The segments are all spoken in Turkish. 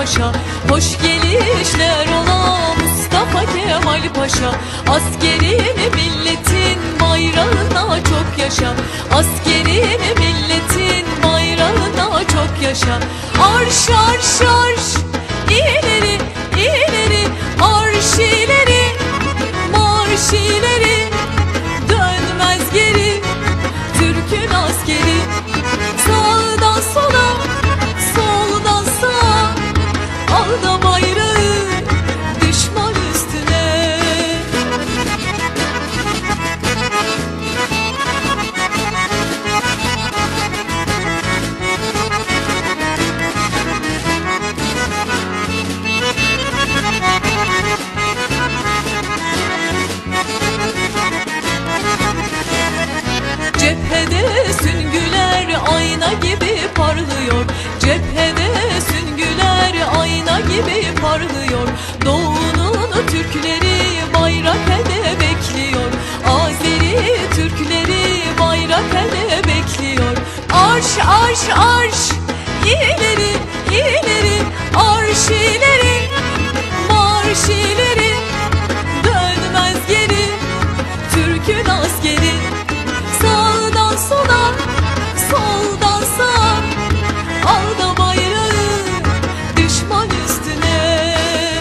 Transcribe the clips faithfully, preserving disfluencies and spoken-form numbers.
Paşa, hoş gelişler ola Mustafa Kemal Paşa. Askerin milletin bayrağına çok yaşa, askerin milletin bayrağına çok yaşa. Arş arş arş, ileri ileri, arş ileri, marş ileri, dönmez geri Türk'ün askeri. Sağdan sola, soldan sağa, al da bayrağı düşman üstüne. Cephede süngüler ayna gibi parlıyor, cephede süngüler ayna gibi parlıyor. Doğu'nun Türkleri bayrak ele bekliyor, Azeri Türkleri bayrak ele bekliyor. Arş arş arş, ileri ileri, arş ileri, marş ileri, dönmez geri Türk'ün askeri. Sağdan sola, soldan sağa, al da bayrağı düşman üstüne.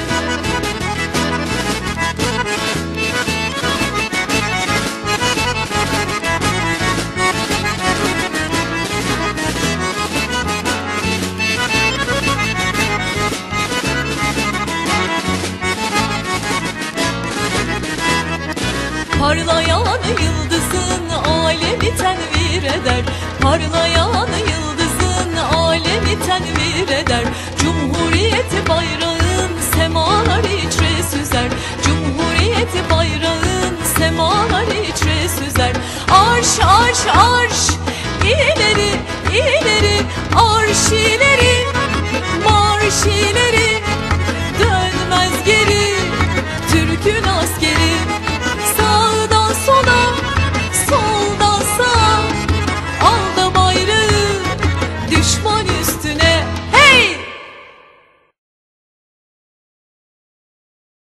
Parlayan yıldızın alemi tenvir eder, parlayan yıldızın alemi tenvir eder. Cumhuriyet bayrağın semalar içre süzer, Cumhuriyet bayrağın semalar içre süzer. Arş arş arş, ileri ileri, arş ileri.